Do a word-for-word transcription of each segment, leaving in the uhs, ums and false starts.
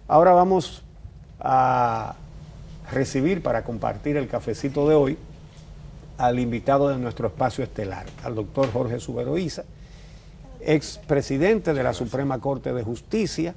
Ahora vamos a recibir para compartir el cafecito de hoy al invitado de nuestro espacio estelar, al doctor Jorge Suberoiza, expresidente de la Suprema Corte de Justicia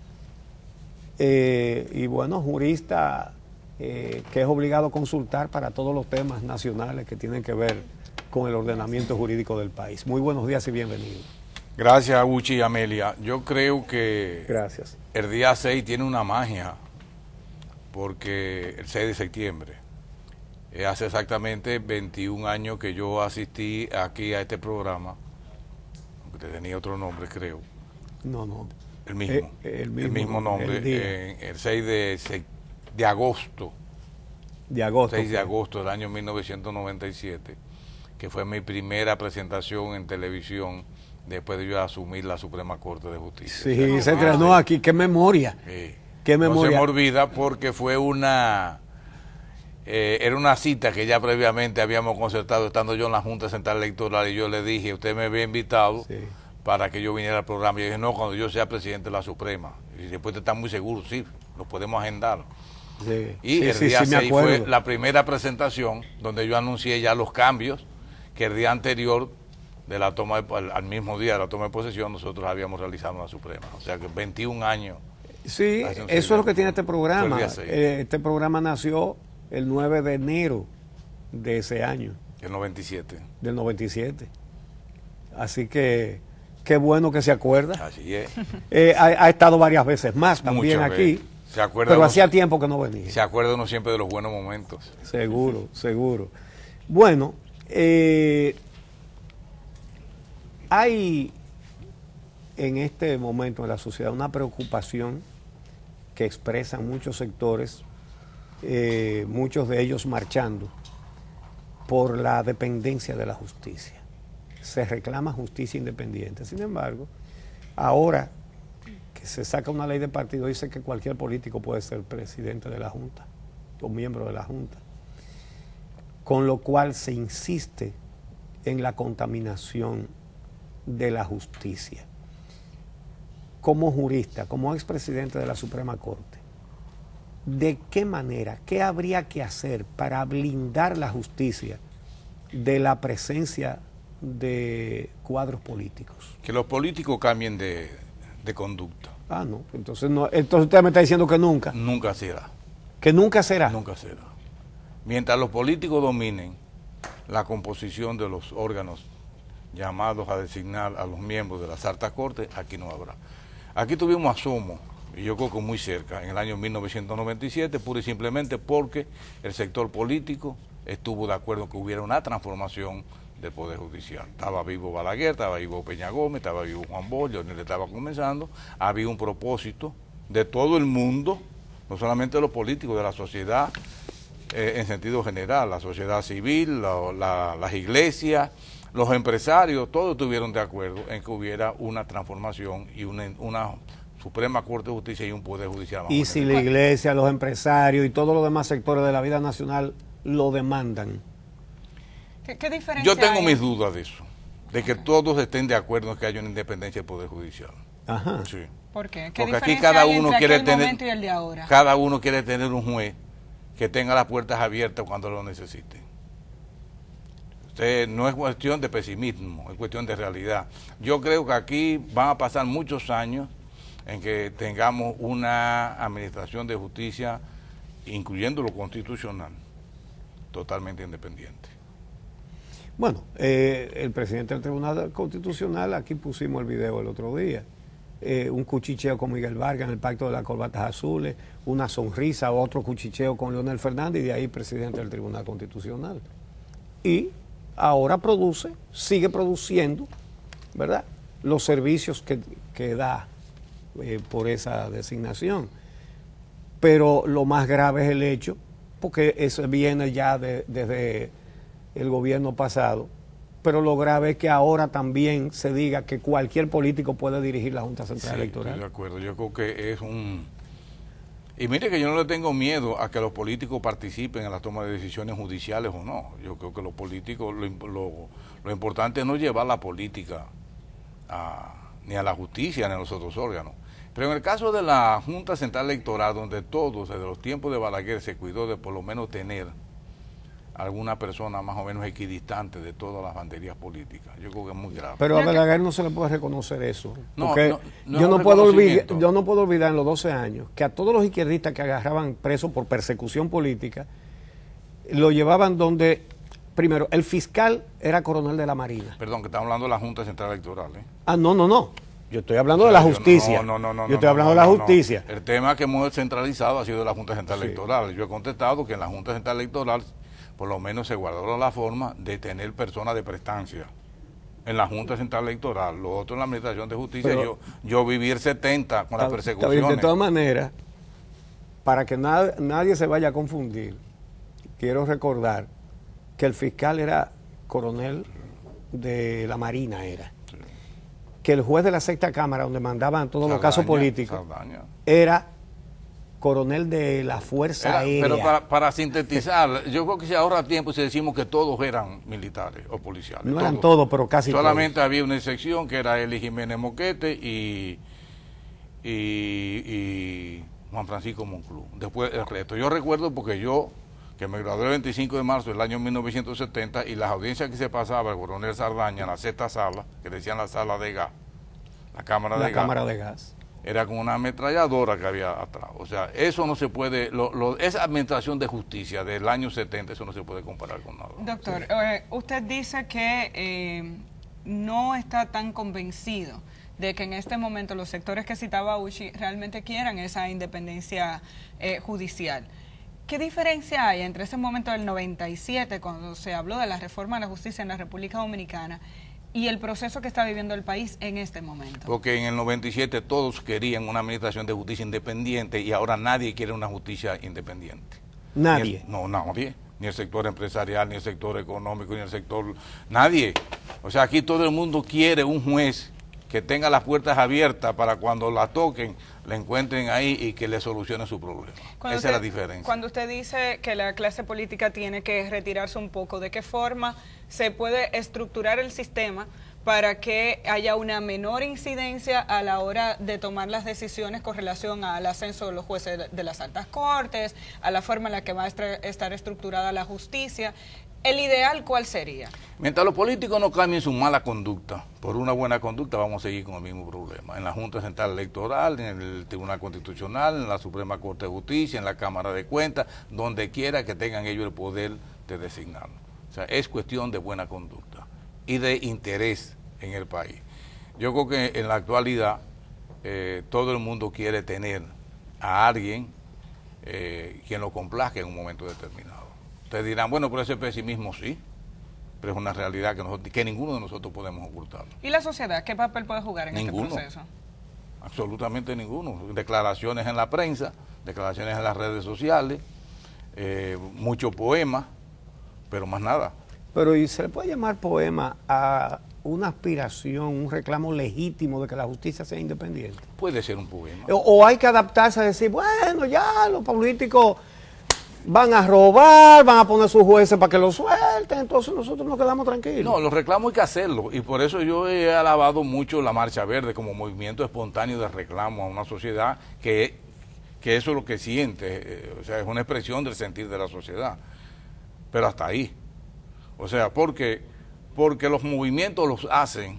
eh, y bueno, jurista eh, que es obligado a consultar para todos los temas nacionales que tienen que ver con el ordenamiento jurídico del país. Muy buenos días y bienvenido. Gracias, Uchi y Amelia. Yo creo que Gracias. El día seis tiene una magia, porque el seis de septiembre, eh, hace exactamente veintiún años que yo asistí aquí a este programa, aunque tenía otro nombre, creo. No, no. El mismo, eh, el mismo, el mismo nombre, el, eh, el seis de, de agosto. De agosto. seis de agosto del año mil novecientos noventa y siete, que fue mi primera presentación en televisión después de yo asumir la Suprema Corte de Justicia. Sí, o sea, se entrenó aquí, qué memoria. Sí. Qué memoria. No se me olvida porque fue una, eh, era una cita que ya previamente habíamos concertado estando yo en la Junta Central Electoral y yo le dije, usted me había invitado sí. para que yo viniera al programa. Y yo dije, no, cuando yo sea presidente de la Suprema. Y después está muy seguro, sí, lo podemos agendar. Sí. Y sí, el sí, día sí, seis fue la primera presentación donde yo anuncié ya los cambios que el día anterior de la toma de, al, al mismo día de la toma de posesión nosotros habíamos realizado en la Suprema. O sea que veintiún años. Sí, eso es lo que tiene este programa. Eh, este programa nació el nueve de enero de ese año. Del noventa y siete. Del noventa y siete. Así que qué bueno que se acuerda. Así es. Eh, ha, ha estado varias veces más también Muchas aquí. Veces. Se acuerda pero uno, hacía tiempo que no venía. Se acuerda uno siempre de los buenos momentos. Seguro, seguro. Bueno, eh, hay en este momento en la sociedad una preocupación que expresan muchos sectores, eh, muchos de ellos marchando, por la dependencia de la justicia. Se reclama justicia independiente. Sin embargo, ahora que se saca una ley de partido, dice que cualquier político puede ser presidente de la Junta o miembro de la Junta, con lo cual se insiste en la contaminación de la justicia. Como jurista, como expresidente de la Suprema Corte, ¿de qué manera, qué habría que hacer para blindar la justicia de la presencia de cuadros políticos? Que los políticos cambien de, de conducta. Ah, no, entonces no, entonces usted me está diciendo que nunca. Nunca será. ¿Que nunca será? Nunca será. Mientras los políticos dominen la composición de los órganos llamados a designar a los miembros de las altas cortes, aquí no habrá. Aquí tuvimos asomo, y yo creo que muy cerca, en el año mil novecientos noventa y siete, pura y simplemente porque el sector político estuvo de acuerdo que hubiera una transformación del Poder Judicial. Estaba vivo Balaguer, estaba vivo Peña Gómez, estaba vivo Juan Bosch, Leonel estaba comenzando, había un propósito de todo el mundo, no solamente de los políticos, de la sociedad eh, en sentido general, la sociedad civil, la, la, las iglesias, los empresarios, todos estuvieron de acuerdo en que hubiera una transformación y una, una Suprema Corte de Justicia y un Poder Judicial. Y si la iglesia, los empresarios y todos los demás sectores de la vida nacional lo demandan. ¿Qué, qué diferencia Yo tengo hay? mis dudas de eso, de que todos estén de acuerdo en que haya una independencia del Poder Judicial. Ajá. Sí. ¿Por qué? ¿Qué Porque aquí diferencia cada hay uno entre quiere aquel tener, momento y el de ahora? cada uno quiere tener un juez que tenga las puertas abiertas cuando lo necesite. Usted, no es cuestión de pesimismo, es cuestión de realidad. Yo creo que aquí van a pasar muchos años en que tengamos una administración de justicia, incluyendo lo constitucional, totalmente independiente. Bueno, eh, el presidente del Tribunal Constitucional, aquí pusimos el video el otro día, eh, un cuchicheo con Miguel Vargas en el Pacto de las Corbatas Azules, una sonrisa, otro cuchicheo con Leonel Fernández y de ahí presidente del Tribunal Constitucional. Y ahora produce, sigue produciendo, ¿verdad?, los servicios que, que da eh, por esa designación. Pero lo más grave es el hecho, porque eso viene ya de, desde el gobierno pasado, pero lo grave es que ahora también se diga que cualquier político puede dirigir la Junta Central Sí, Electoral. Estoy de acuerdo, yo creo que es un... Y mire que yo no le tengo miedo a que los políticos participen en la toma de decisiones judiciales o no. Yo creo que los políticos, lo, lo, lo importante es no llevar la política a, ni a la justicia ni a los otros órganos. Pero en el caso de la Junta Central Electoral, donde todos, desde los tiempos de Balaguer, se cuidó de por lo menos tener alguna persona más o menos equidistante de todas las banderías políticas, yo creo que es muy grave. Pero a Balaguer no se le puede reconocer eso. No, porque no, no yo, es no un puedo olvidar, reconocimiento. yo no puedo olvidar en los doce años que a todos los izquierdistas que agarraban presos por persecución política, lo llevaban donde, primero, el fiscal era coronel de la Marina. Perdón, que estamos hablando de la Junta Central Electoral, ¿eh? Ah, no, no, no. Yo estoy hablando O de sea, la yo justicia. No, no, no, no, yo estoy no, hablando no, de la no, justicia. No. El tema que hemos centralizado ha sido de la Junta Central Sí. Electoral. Yo he contestado que en la Junta Central Electoral por lo menos se guardó la forma de tener personas de prestancia en la Junta Central Electoral. Lo otro en la Administración de Justicia, Pero, yo, yo viví el setenta con las Está- está persecuciones. bien. De todas maneras, para que na- nadie se vaya a confundir, quiero recordar que el fiscal era coronel de la Marina, era. Sí. Que el juez de la sexta cámara, donde mandaban todos los Saldaña, casos políticos, Saldaña. era coronel de la Fuerza Era- Aérea. pero para, para sintetizar, yo creo que se ahorra tiempo si decimos que todos eran militares o policiales. No eran todos, pero casi Solamente había una excepción que era Eli Jiménez Moquete y, y, y Juan Francisco Monclú. Después el resto. Yo recuerdo porque yo, que me gradué el veinticinco de marzo del año mil novecientos setenta, y las audiencias que se pasaba el coronel Saldaña en la sexta sala, que decían la sala de gas, la cámara la de gas, cámara de gas. era con una ametralladora que había atrás. O sea, eso no se puede, lo, lo, esa administración de justicia del año setenta, eso no se puede comparar con nada. Doctor, eh, usted dice que eh, no está tan convencido de que en este momento los sectores que citaba Uchi realmente quieran esa independencia eh, judicial. ¿Qué diferencia hay entre ese momento del noventa y siete, cuando se habló de la reforma de la justicia en la República Dominicana, y el proceso que está viviendo el país en este momento? Porque en el noventa y siete todos querían una administración de justicia independiente y ahora nadie quiere una justicia independiente. Nadie. Ni el- no, nadie. Ni el sector empresarial, ni el sector económico, ni el sector... Nadie. O sea, aquí todo el mundo quiere un juez que tenga las puertas abiertas para cuando la toquen, la encuentren ahí y que le solucione su problema. Cuando Esa es la usted- diferencia. Cuando usted dice que la clase política tiene que retirarse un poco, ¿de qué forma se puede estructurar el sistema para que haya una menor incidencia a la hora de tomar las decisiones con relación al ascenso de los jueces de las altas cortes, a la forma en la que va a estra- estar estructurada la justicia? ¿El ideal cuál sería? Mientras los políticos no cambien su mala conducta por una buena conducta, vamos a seguir con el mismo problema. En la Junta Central Electoral, en el Tribunal Constitucional, en la Suprema Corte de Justicia, en la Cámara de Cuentas, donde quiera que tengan ellos el poder de designarlo. O sea, es cuestión de buena conducta y de interés en el país. Yo creo que en la actualidad eh, todo el mundo quiere tener a alguien eh, quien lo complazca en un momento determinado. Ustedes dirán, bueno, pero ese pesimismo sí, pero es una realidad que, nosotros, que ninguno de nosotros podemos ocultarlo. ¿Y la sociedad qué papel puede jugar en Ninguno. este proceso? Absolutamente ninguno. Declaraciones en la prensa, declaraciones en las redes sociales, eh, mucho poema, pero más nada. Pero ¿y se le puede llamar poema a una aspiración, un reclamo legítimo de que la justicia sea independiente? Puede ser un poema. O, o hay que adaptarse a decir, bueno, ya los políticos van a robar, van a poner sus jueces para que los suelten, entonces nosotros nos quedamos tranquilos. No, los reclamos hay que hacerlo y por eso yo he alabado mucho la Marcha Verde como movimiento espontáneo de reclamo a una sociedad que, que eso es lo que siente, eh, o sea, es una expresión del sentir de la sociedad, pero hasta ahí. O sea, porque, porque los movimientos los hacen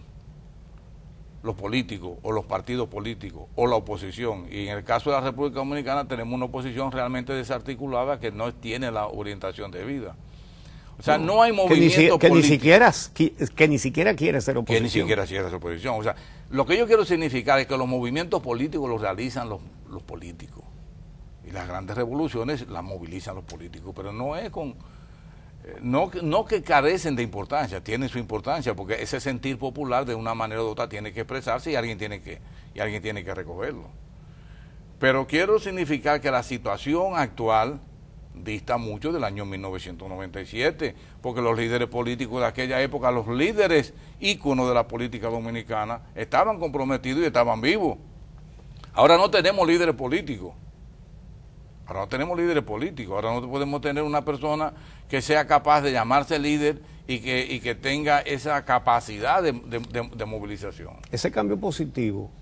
los políticos o los partidos políticos o la oposición, y en el caso de la República Dominicana tenemos una oposición realmente desarticulada que no tiene la orientación de vida. O sea, no, no hay que movimiento ni, si, que, ni político siquiera, que ni siquiera quiere ser que oposición. ni siquiera quiere ser oposición. O sea, lo que yo quiero significar es que los movimientos políticos los realizan los, los políticos y las grandes revoluciones las movilizan los políticos, pero no es con... No, no que carecen de importancia, tienen su importancia, porque ese sentir popular de una manera u otra tiene que expresarse y alguien tiene que, y alguien tiene que recogerlo. Pero quiero significar que la situación actual dista mucho del año mil novecientos noventa y siete, porque los líderes políticos de aquella época, los líderes íconos de la política dominicana, estaban comprometidos y estaban vivos. Ahora no tenemos líderes políticos. Ahora no tenemos líderes políticos, ahora no podemos tener una persona que sea capaz de llamarse líder y que, y que tenga esa capacidad de, de, de, de movilización. Ese cambio positivo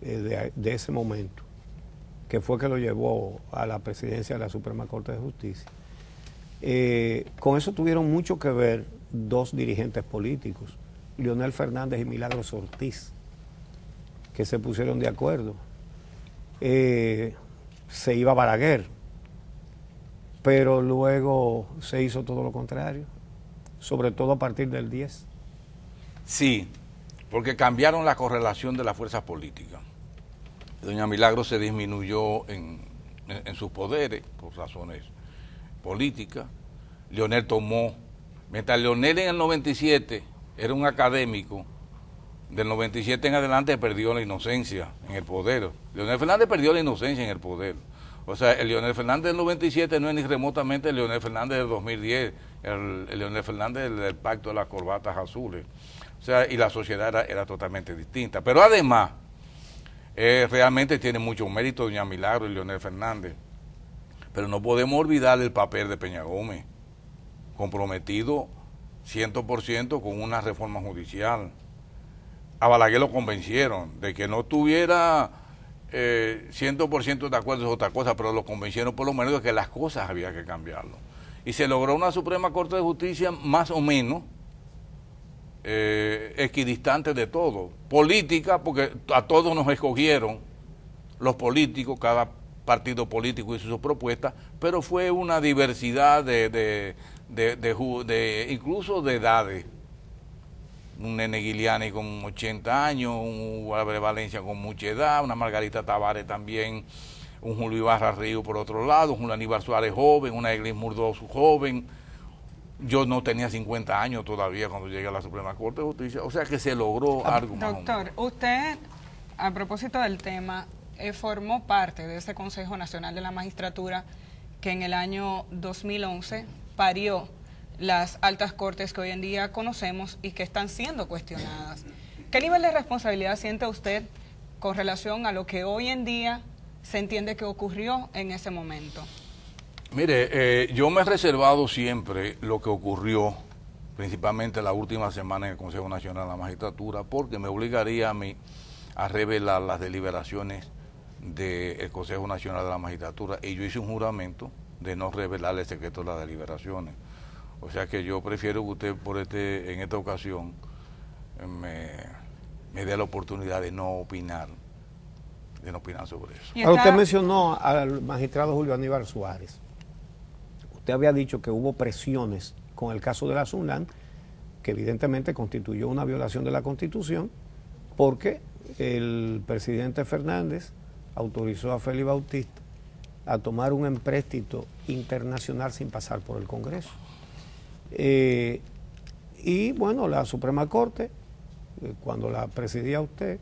eh, de, de ese momento, que fue que lo llevó a la presidencia de la Suprema Corte de Justicia, eh, con eso tuvieron mucho que ver dos dirigentes políticos, Leonel Fernández y Milagros Ortiz, que se pusieron de acuerdo. Eh, se iba Balaguer, pero luego se hizo todo lo contrario, sobre todo a partir del diez. Sí, porque cambiaron la correlación de las fuerzas políticas. Doña Milagros se disminuyó en, en, en sus poderes por razones políticas. Leonel tomó, mientras Leonel en el noventa y siete era un académico, del noventa y siete en adelante perdió la inocencia en el poder. Leonel Fernández perdió la inocencia en el poder. O sea, el Leonel Fernández del noventa y siete no es ni remotamente el Leonel Fernández del dos mil diez, el, el Leonel Fernández del, del pacto de las corbatas azules. O sea, y la sociedad era, era totalmente distinta. Pero además, eh, realmente tiene mucho mérito doña Milagro y Leonel Fernández. Pero no podemos olvidar el papel de Peña Gómez, comprometido cien por ciento con una reforma judicial. A Balaguer lo convencieron de que no tuviera eh, cien por ciento de acuerdo, es otra cosa, pero lo convencieron por lo menos de que las cosas había que cambiarlo. Y se logró una Suprema Corte de Justicia más o menos eh, equidistante de todo. Política, porque a todos nos escogieron los políticos, cada partido político hizo sus propuestas, pero fue una diversidad de, de, de, de, de, de incluso de edades. Un Nene Giuliani con ochenta años, un Álvarez Valencia con mucha edad, una Margarita Tavares también, un Julio Ibarra Río por otro lado, un Aníbal Suárez joven, una Eglis Murdoz joven. Yo no tenía cincuenta años todavía cuando llegué a la Suprema Corte de Justicia, o sea que se logró algo más. Doctor, usted, a propósito del tema, eh, formó parte de ese Consejo Nacional de la Magistratura que en el año dos mil once parió las altas cortes que hoy en día conocemos y que están siendo cuestionadas. ¿Qué nivel de responsabilidad siente usted con relación a lo que hoy en día se entiende que ocurrió en ese momento? Mire, eh, yo me he reservado siempre lo que ocurrió, principalmente la última semana en el Consejo Nacional de la Magistratura, porque me obligaría a mí a revelar las deliberaciones del Consejo Nacional de la Magistratura, y yo hice un juramento de no revelar el secreto de las deliberaciones. O sea que yo prefiero que usted por este, en esta ocasión me, me dé la oportunidad de no opinar, de no opinar sobre eso. Ahora usted mencionó al magistrado Julio Aníbal Suárez. Usted había dicho que hubo presiones con el caso de la Sunland, que evidentemente constituyó una violación de la Constitución, porque el presidente Fernández autorizó a Félix Bautista a tomar un empréstito internacional sin pasar por el Congreso. Eh, y bueno, la Suprema Corte, eh, cuando la presidía usted,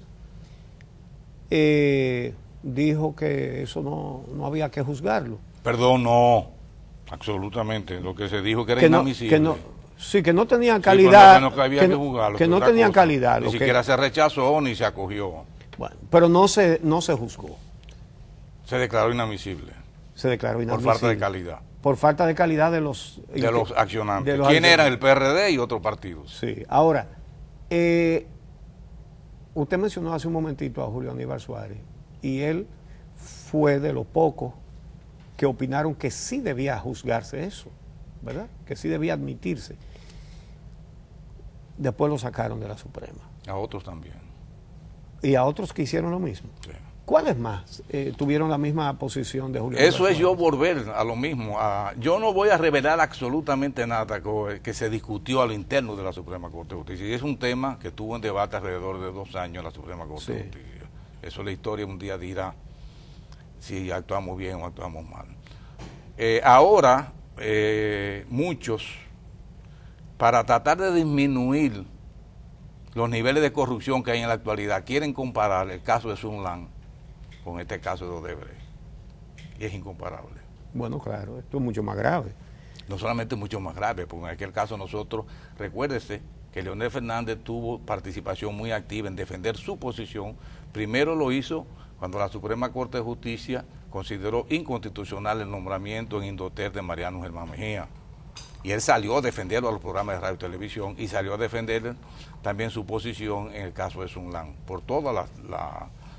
eh, dijo que eso no, no había que juzgarlo. Perdón, no, absolutamente. Lo que se dijo que era que no, inadmisible. Que no, sí, que no tenían calidad. Sí, no, que había que, que, juzgarlo, que no tenían cosa. calidad. Ni lo siquiera que, se rechazó ni se acogió. Bueno, pero no se, no se juzgó. Se declaró inadmisible. Se declaró inadmisible. Por falta de calidad. Por falta de calidad de los... De los accionantes. De los ¿Quién accionantes. era? El P R D y otros partidos. Sí. Ahora, eh, usted mencionó hace un momentito a Julio Aníbal Suárez, y él fue de los pocos que opinaron que sí debía juzgarse eso, ¿verdad? Que sí debía admitirse. Después lo sacaron de la Suprema. A otros también. Y a otros que hicieron lo mismo. Sí. ¿Cuáles más eh, tuvieron la misma posición de Julio? Eso es yo volver a lo mismo. A, yo no voy a revelar absolutamente nada que, que se discutió a lo interno de la Suprema Corte de Justicia. Y es un tema que tuvo en debate alrededor de dos años en la Suprema Corte sí. de Justicia. Eso la historia un día dirá si actuamos bien o actuamos mal. Eh, ahora, eh, muchos, para tratar de disminuir los niveles de corrupción que hay en la actualidad, quieren comparar el caso de Sunland con este caso de Odebrecht, y es incomparable. Bueno, claro, esto es mucho más grave. No solamente mucho más grave, porque en aquel caso nosotros, recuérdese que Leonel Fernández tuvo participación muy activa en defender su posición. Primero lo hizo cuando la Suprema Corte de Justicia consideró inconstitucional el nombramiento en Indoter de Mariano Germán Mejía. Y él salió a defenderlo a los programas de radio y televisión, y salió a defender también su posición en el caso de Sunland, por toda la... la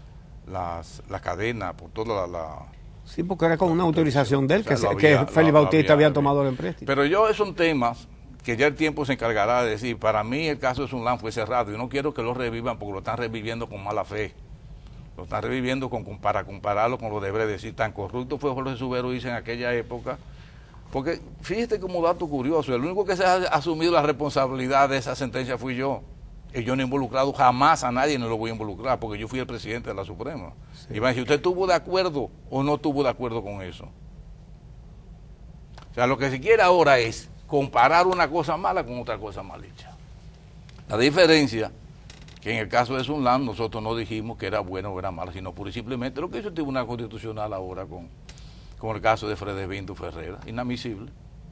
las, la cadena, por toda la... la sí, porque era con una autorización de él, que, o sea, se, había, que Félix Bautista había, había tomado el empréstimo. Pero yo, esos son temas que ya el tiempo se encargará de decir. Para mí el caso de Sunlan fue cerrado y no quiero que lo revivan porque lo están reviviendo con mala fe. Lo están reviviendo con, para compararlo con lo de Brecht, decir tan corrupto fue Jorge Subero dice en aquella época. Porque fíjate como dato curioso, el único que se ha asumido la responsabilidad de esa sentencia fui yo. Y yo no he involucrado jamás a nadie, no lo voy a involucrar, porque yo fui el presidente de la Suprema. Sí. Y van a decir, ¿usted estuvo de acuerdo o no estuvo de acuerdo con eso? O sea, lo que se quiere ahora es comparar una cosa mala con otra cosa mal hecha. La diferencia, que en el caso de Sunlan, nosotros no dijimos que era buena o era mala, sino pura y simplemente lo que hizo el Tribunal Constitucional ahora con, con el caso de Fredesvinto Ferreira, inadmisible.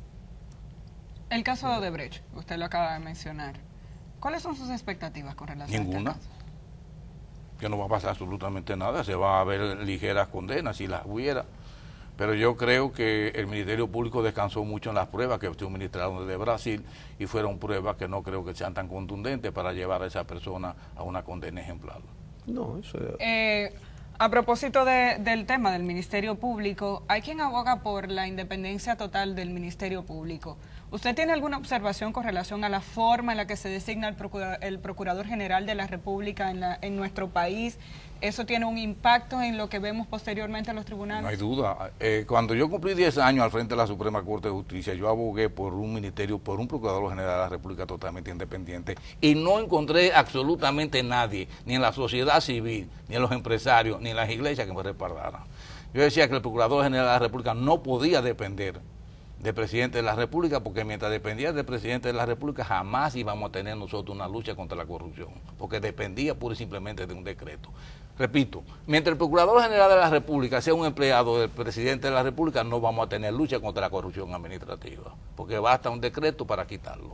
El caso de Odebrecht, usted lo acaba de mencionar. ¿Cuáles son sus expectativas con relación Ninguna. a este caso? Que no va a pasar absolutamente nada, se va a ver ligeras condenas si las hubiera. Pero yo creo que el Ministerio Público descansó mucho en las pruebas que suministraron desde Brasil y fueron pruebas que no creo que sean tan contundentes para llevar a esa persona a una condena ejemplar. No, eso es... Eh, a propósito de, del tema del Ministerio Público, hay quien aboga por la independencia total del Ministerio Público. ¿Usted tiene alguna observación con relación a la forma en la que se designa el, procura, el Procurador General de la República en, la, en nuestro país? ¿Eso tiene un impacto en lo que vemos posteriormente en los tribunales? No hay duda. Eh, cuando yo cumplí diez años al frente de la Suprema Corte de Justicia, yo abogué por un ministerio, por un Procurador General de la República totalmente independiente y no encontré absolutamente nadie, ni en la sociedad civil, ni en los empresarios, ni en las iglesias que me respaldaran. Yo decía que el Procurador General de la República no podía depender del presidente de la República, porque mientras dependía del presidente de la República jamás íbamos a tener nosotros una lucha contra la corrupción, porque dependía pura y simplemente de un decreto. Repito, mientras el Procurador General de la República sea un empleado del presidente de la República, no vamos a tener lucha contra la corrupción administrativa, porque basta un decreto para quitarlo.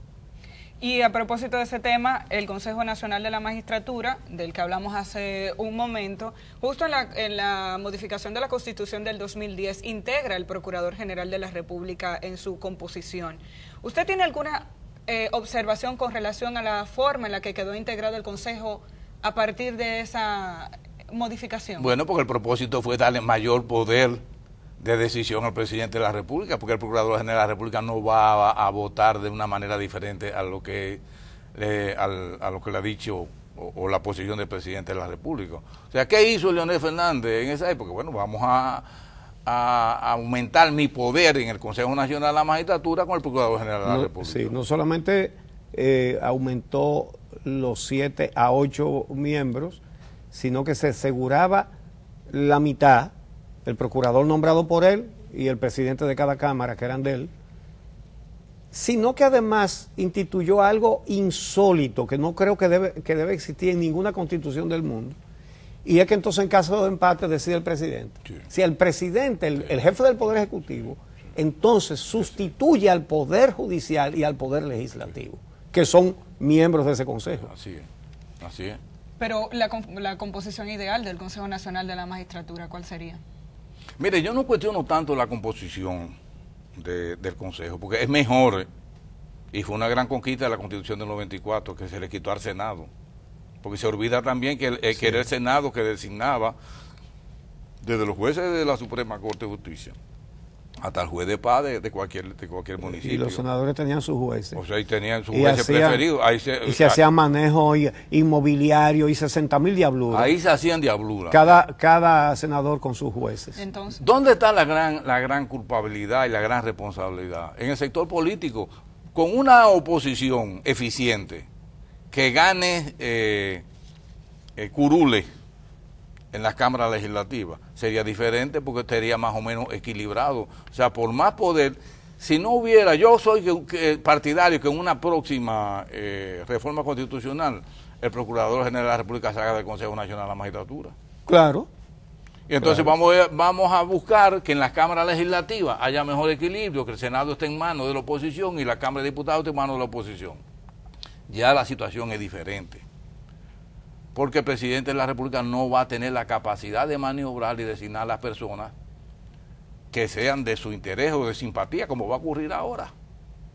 Y a propósito de ese tema, el Consejo Nacional de la Magistratura, del que hablamos hace un momento, justo en la, en la modificación de la Constitución del dos mil diez, integra el Procurador General de la República en su composición. ¿Usted tiene alguna eh, observación con relación a la forma en la que quedó integrado el Consejo a partir de esa modificación? Bueno, porque el propósito fue darle mayor poder de decisión al presidente de la República, porque el Procurador General de la República no va a, a votar de una manera diferente a lo que, eh, al, a lo que le ha dicho o, o la posición del presidente de la República. O sea, ¿qué hizo Leonel Fernández en esa época? Bueno, vamos a, a, a aumentar mi poder en el Consejo Nacional de la Magistratura con el Procurador General de la no, República. Sí, no solamente eh, aumentó los siete a ocho miembros, sino que se aseguraba la mitad, el procurador nombrado por él y el presidente de cada cámara, que eran de él, sino que además instituyó algo insólito, que no creo que debe, que debe existir en ninguna constitución del mundo, y es que entonces en caso de empate decide el presidente. Sí. Si el presidente, el, el jefe del Poder Ejecutivo, entonces sustituye al Poder Judicial y al Poder Legislativo, que son miembros de ese consejo. Así es, así es. Pero la, la composición ideal del Consejo Nacional de la Magistratura, ¿cuál sería? Mire, yo no cuestiono tanto la composición de, del Consejo, porque es mejor, y fue una gran conquista de la Constitución del noventa y cuatro, que se le quitó al Senado, porque se olvida también que, el, sí. que era el Senado que designaba desde los jueces de la Suprema Corte de Justicia hasta el juez de paz de, de cualquier de cualquier municipio. Y los senadores tenían sus jueces. O sea, y tenían sus jueces hacían, preferidos. Ahí se, y se hacían manejo inmobiliario y sesenta mil diabluras. Ahí se hacían diabluras. Cada, cada senador con sus jueces. Entonces, ¿dónde está la gran, la gran culpabilidad y la gran responsabilidad? En el sector político, con una oposición eficiente que gane eh, eh, curules en las cámaras legislativas, sería diferente porque estaría más o menos equilibrado. O sea, por más poder, si no hubiera, yo soy que, que partidario que en una próxima eh, reforma constitucional el Procurador General de la República se haga del Consejo Nacional de la Magistratura. Claro. Y entonces claro. vamos, a, vamos a buscar que en las cámaras legislativas haya mejor equilibrio, que el Senado esté en manos de la oposición y la Cámara de Diputados esté en manos de la oposición. Ya la situación es diferente, porque el presidente de la República no va a tener la capacidad de maniobrar y designar a las personas que sean de su interés o de simpatía, como va a ocurrir ahora.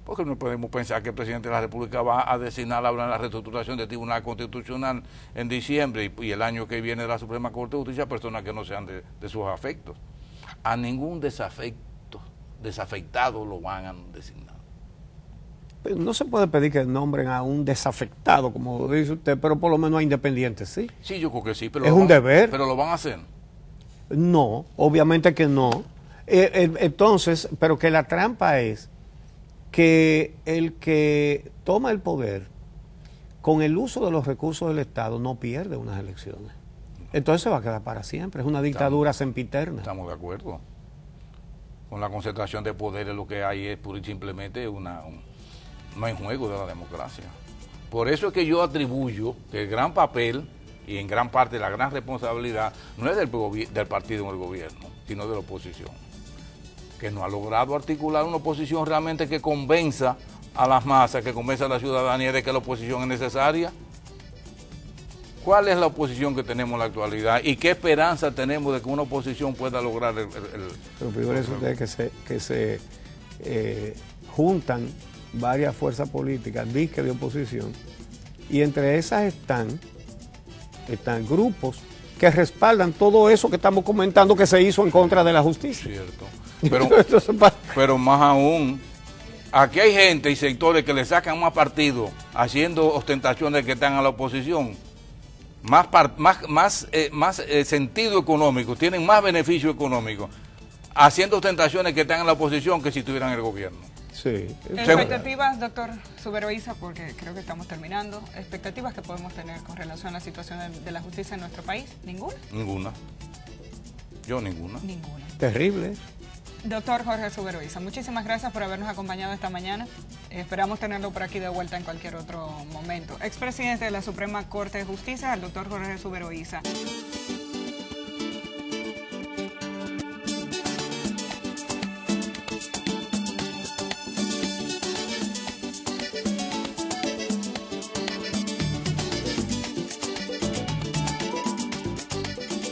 Porque no podemos pensar que el presidente de la República va a designar ahora en la reestructuración del Tribunal Constitucional en diciembre y, y el año que viene de la Suprema Corte de Justicia personas que no sean de, de sus afectos. A ningún desafecto, desafectado lo van a designar. Pero no se puede pedir que nombren a un desafectado, como dice usted, pero por lo menos a independientes, ¿sí? Sí, yo creo que sí, pero es lo un van, deber. Pero lo van a hacer. No, obviamente que no. Eh, eh, entonces, pero que la trampa es que el que toma el poder con el uso de los recursos del Estado no pierde unas elecciones. Entonces se va a quedar para siempre. Es una dictadura Estamos, sempiterna. Estamos de acuerdo. Con la concentración de poderes lo que hay es pura y simplemente una, un, no hay juego de la democracia. Por eso es que yo atribuyo que el gran papel y en gran parte la gran responsabilidad no es del, del partido en el gobierno, sino de la oposición, que no ha logrado articular una oposición realmente que convenza a las masas, que convenza a la ciudadanía de que la oposición es necesaria. ¿Cuál es la oposición que tenemos en la actualidad y qué esperanza tenemos de que una oposición pueda lograr el... el, el Pero figúrense ustedes que se, que se eh, juntan varias fuerzas políticas, disque de oposición, y entre esas están, están grupos que respaldan todo eso que estamos comentando que se hizo en contra de la justicia. Cierto. Pero, pero más aún, aquí hay gente y sectores que le sacan más partido haciendo ostentaciones que están a la oposición. Más, par, más, más, eh, más eh, sentido económico, tienen más beneficio económico haciendo ostentaciones que están en la oposición que si estuvieran en el gobierno. Sí. Expectativas, doctor Suberoiza, porque creo que estamos terminando. Expectativas que podemos tener con relación a la situación de, de la justicia en nuestro país. ¿Ninguna? Ninguna. Yo ninguna. Ninguna. Terrible. Doctor Jorge Suberoiza, muchísimas gracias por habernos acompañado esta mañana. Esperamos tenerlo por aquí de vuelta en cualquier otro momento. Expresidente de la Suprema Corte de Justicia, el doctor Jorge Suberoiza.